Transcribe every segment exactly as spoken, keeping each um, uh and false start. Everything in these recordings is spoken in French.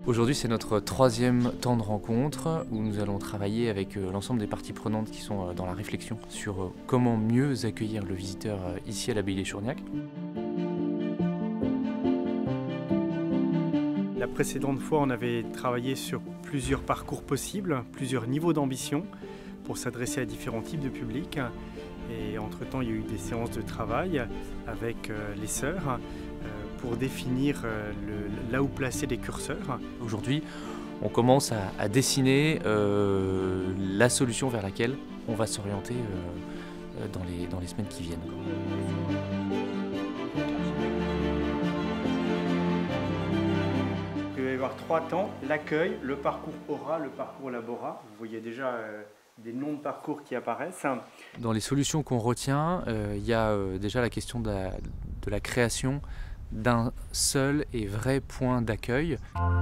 Aujourd'hui, c'est notre troisième temps de rencontre où nous allons travailler avec l'ensemble des parties prenantes qui sont dans la réflexion sur comment mieux accueillir le visiteur ici à l'abbaye des Chourgnacs. La précédente fois, on avait travaillé sur plusieurs parcours possibles, plusieurs niveaux d'ambition pour s'adresser à différents types de publics. Et entre-temps, il y a eu des séances de travail avec les sœurs pour définir le, là où placer les curseurs. Aujourd'hui, on commence à, à dessiner euh, la solution vers laquelle on va s'orienter euh, dans, les, dans les semaines qui viennent. Il va y avoir trois temps, l'accueil, le parcours aura, le parcours labora. Vous voyez déjà euh, des noms de parcours qui apparaissent. Dans les solutions qu'on retient, euh, il y a euh, déjà la question de la, de la création d'un seul et vrai point d'accueil.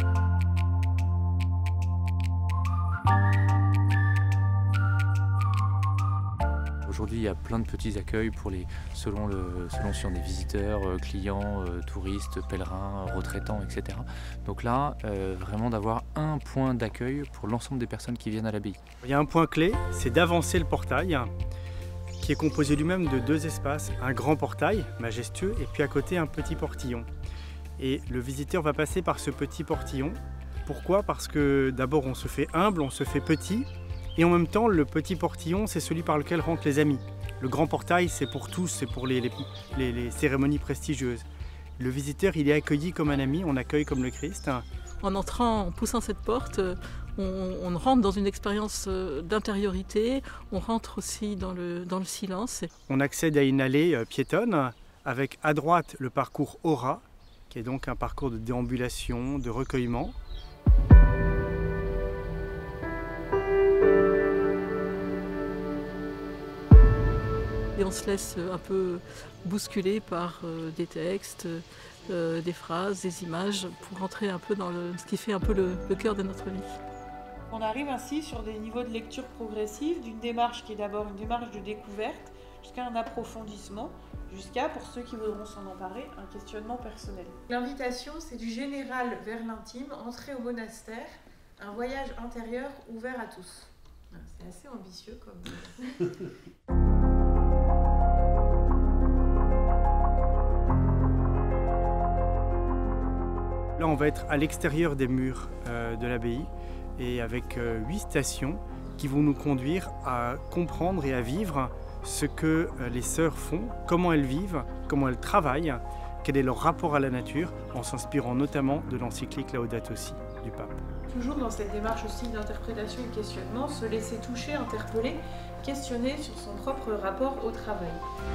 Aujourd'hui, il y a plein de petits accueils pour les, selon, le, selon si on est visiteur, client, touriste, pèlerin, retraitant, et cetera. Donc là, euh, vraiment d'avoir un point d'accueil pour l'ensemble des personnes qui viennent à l'abbaye. Il y a un point clé, c'est d'avancer le portail, qui est composé lui-même de deux espaces, un grand portail majestueux et puis à côté un petit portillon. Et le visiteur va passer par ce petit portillon. Pourquoi? Parce que d'abord on se fait humble, on se fait petit, et en même temps le petit portillon c'est celui par lequel rentrent les amis. Le grand portail c'est pour tous, c'est pour les, les, les, les cérémonies prestigieuses. Le visiteur il est accueilli comme un ami, on accueille comme le Christ. En entrant, en poussant cette porte, on, on rentre dans une expérience d'intériorité, on rentre aussi dans le, dans le silence. On accède à une allée piétonne avec à droite le parcours aura, qui est donc un parcours de déambulation, de recueillement. Et on se laisse un peu bousculer par des textes, Euh, des phrases, des images, pour rentrer un peu dans le, ce qui fait un peu le, le cœur de notre vie. On arrive ainsi sur des niveaux de lecture progressive, d'une démarche qui est d'abord une démarche de découverte, jusqu'à un approfondissement, jusqu'à, pour ceux qui voudront s'en emparer, un questionnement personnel. L'invitation, c'est du général vers l'intime, entrer au monastère, un voyage intérieur ouvert à tous. C'est assez ambitieux comme... Là, on va être à l'extérieur des murs euh, de l'abbaye et avec euh, huit stations qui vont nous conduire à comprendre et à vivre ce que euh, les sœurs font, comment elles vivent, comment elles travaillent, quel est leur rapport à la nature, en s'inspirant notamment de l'encyclique Laudato Si du pape. Toujours dans cette démarche aussi d'interprétation et de questionnement, se laisser toucher, interpeller, questionner sur son propre rapport au travail.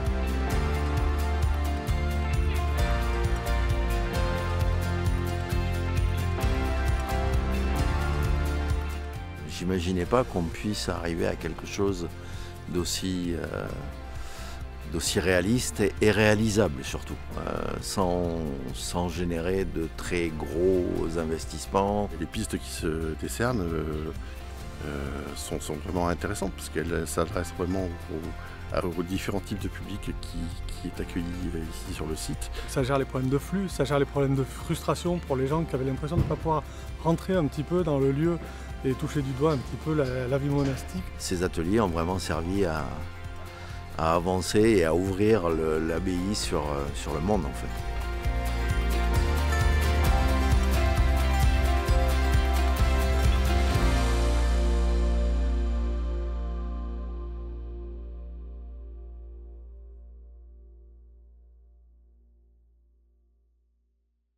J'imaginais pas qu'on puisse arriver à quelque chose d'aussi euh, d'aussi réaliste et, et réalisable surtout, euh, sans, sans générer de très gros investissements. Les pistes qui se décernent euh, euh, sont, sont vraiment intéressantes parce qu'elles s'adressent vraiment aux, aux différents types de publics qui, qui est accueilli ici sur le site. Ça gère les problèmes de flux, ça gère les problèmes de frustration pour les gens qui avaient l'impression de ne pas pouvoir rentrer un petit peu dans le lieu et toucher du doigt un petit peu la, la vie monastique. Ces ateliers ont vraiment servi à, à avancer et à ouvrir l'abbaye sur, sur le monde en fait.